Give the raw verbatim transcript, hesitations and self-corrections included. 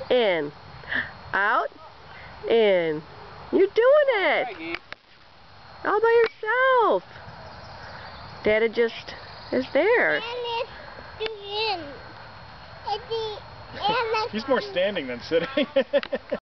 In. Out. In. You're doing it. All by yourself. Dada just is there. And it's in. It's the, and He's more standing than sitting.